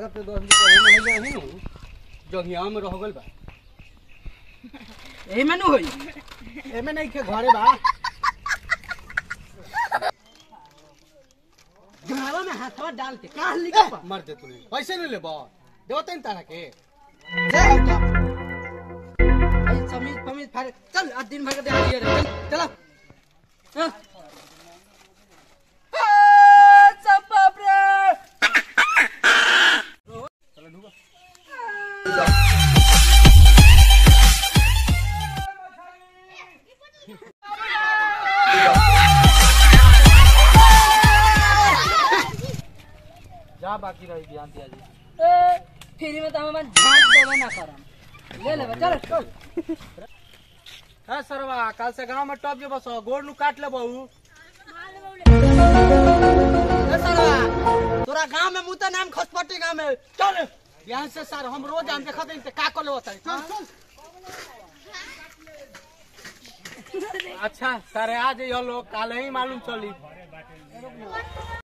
लागत 10 दिन पहले नहीं रही नु जगिया में रह गइल बा एही में नु होई एमे नहीं के घरे बा घरवा में हाथवा डाल के कहां लिखा बा मर दे तू पैसे नहीं लेबा देवतन तारा के भाई समीज पमीज फाड़ चल आज दिन भर के दे दिए चल चला हां सब बाप रे चलो ढुको जा बाकी रही ध्यान दिया जी फ्री में तो हम झांक देवे ना करम ले ले चल चल है सरवा कल से गांव में टॉप जे बस गोड़ नु काट ले बहू सरवा तोरा गांव में मुता नाम खसपट्टी गांव में चल यहाँ से सर हम रोज आम देखत हैं का कर ले बताई चल चल अच्छा सर आज ये लोग काल ही मालूम चली